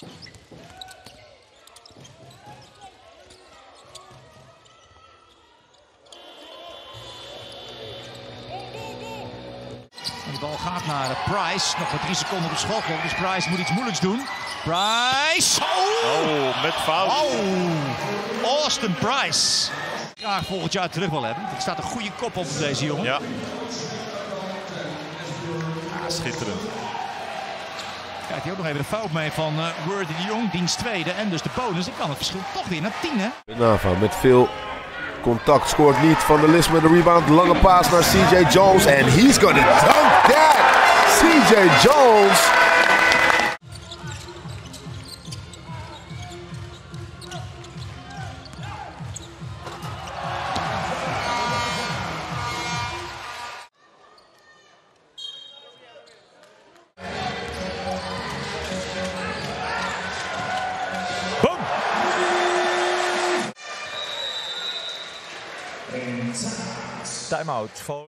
De bal gaat naar Price. Nog wat 3 seconden op schot. Dus Price moet iets moeilijks doen. Price! Oh, met fout. Oh, Austin Price. Graag volgend jaar terug wil hebben. Er staat een goede kop op deze jongen. Ja. Schitterend. Krijgt hij ook nog even de fout mee van Word de Jong, dienst tweede. En dus de bonus. Dan kan het verschil toch weer naar 10, hè? Nava met veel contact scoort niet. Van der Lis met de rebound. Lange paas naar CJ Jones. En he's gonna dunk that! CJ Jones! Time-out.